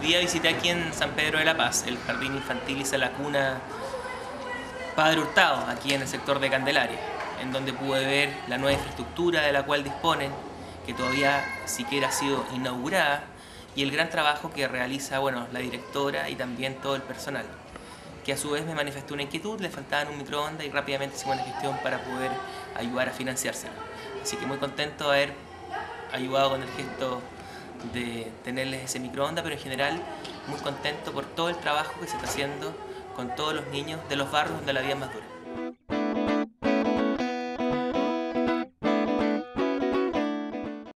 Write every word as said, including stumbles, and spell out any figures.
día visité aquí en San Pedro de la Paz el Jardín Infantil y la Cuna Padre Hurtado, aquí en el sector de Candelaria, en donde pude ver la nueva infraestructura de la cual disponen, que todavía siquiera ha sido inaugurada, y el gran trabajo que realiza bueno, la directora y también todo el personal, que a su vez me manifestó una inquietud, le faltaban un microondas y rápidamente hicimos una gestión para poder ayudar a financiárselo. Así que muy contento de haber ayudado con el gesto de tenerles ese microondas, pero en general muy contento por todo el trabajo que se está haciendo con todos los niños de los barrios donde la vida es más dura.